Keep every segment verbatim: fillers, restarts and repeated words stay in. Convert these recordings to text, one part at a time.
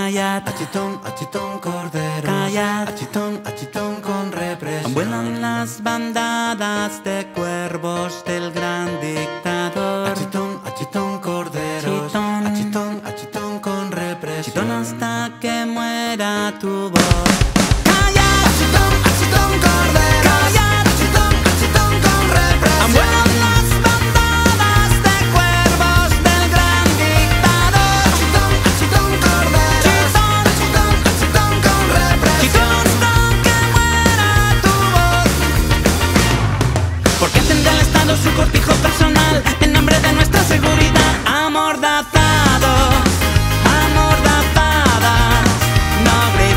Callad, Achitón, achitón, corderos. Callad. Achitón, achitón, con represión. Vuelan las bandadas de cuervos del gran dictador. Achitón, achitón, corderos. Chitón. Achitón, achitón, con represión. Chitón hasta que muera tu voz. Callad, achitón, achitón, corderos. Callad. Achitón, achitón, con represión. Vuelan las bandadas de cuervos del gran dictador. Achitón, achitón, corderos. Chitón. Achitón, achitón, con represión. Chitón hasta que muera tu voz. Porque hacen del Estado su cortijo personal en nombre de nuestra seguridad. Amordazados, amordazadas, no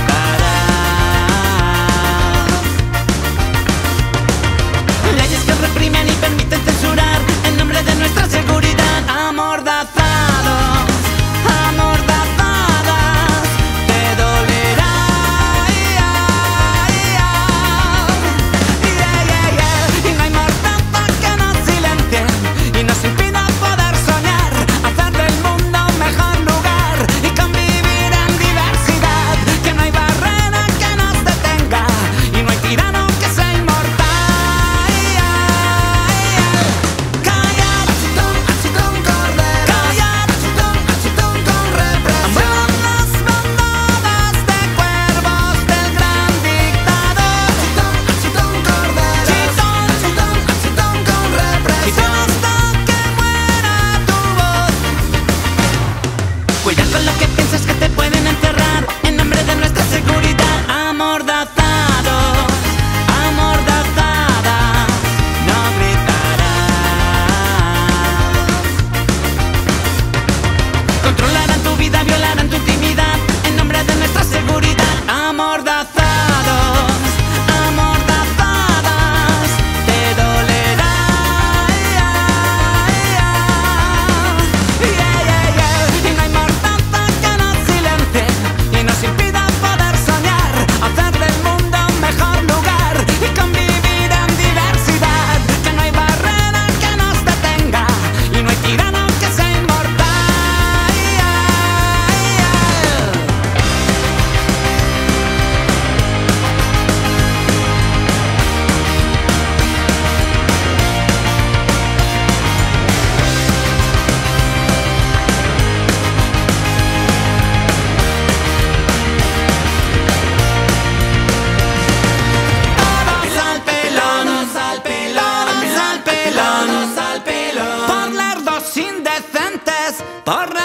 gritarás. Leyes que reprimen y permiten censurar en nombre de nuestra seguridad. Amordazados, amordazadas, te dolerá. Y no hay mordaza que nos silencie y nos impida poder soñar, hacer del mundo un mejor lugar y convivir en diversidad. Que no hay barrera que nos detenga y no hay tirano que sea inmortal. Callad, Achitón, achitón, corderos. callad. Achitón, achitón, con represión. Vuelan las bandadas de cuervos del gran dictador. Achitón, achitón, corderos. Chitón. Achitón, achitón, con represión. Hasta que muera tu voz. Cuidado con lo que piensas que te pueden encerrar en nombre de nuestra seguridad. Amordazados, amordazadas, no gritarás. Controlarán tu vida, violarán tu intimidad en nombre de nuestra seguridad. Amordazados, amordazadas, te dolerá. Y no hay mordaza que nos silencie y nos impida poder soñar, hacer del mundo un mejor lugar y convivir en diversidad. Que no hay barrera que nos detenga y no hay tirano que sea inmortal. Todos al pelón, todos al pelón, todos al pelón, todos al pelón. Por lerdos indecentes, por